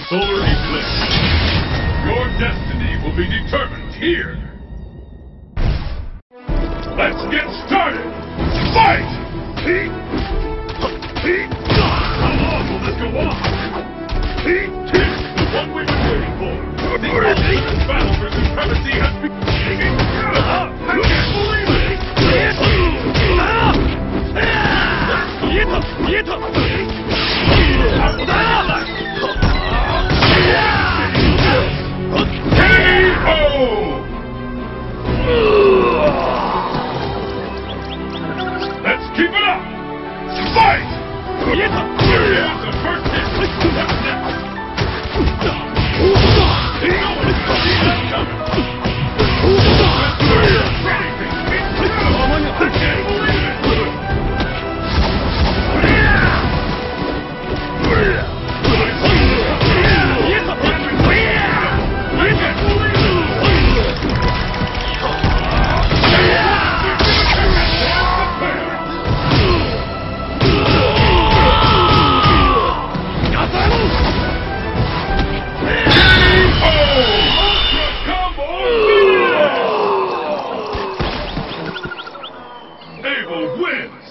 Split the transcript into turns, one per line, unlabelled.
solar eclipse. Your destiny will be determined here. Let's get started! Fight! How long will this go on? This is the one we've been waiting for. The ultimate battle for supremacy has begun. I can't believe it! Let's keep it up! Fight! Here's the first hit! What's next? Abel wins!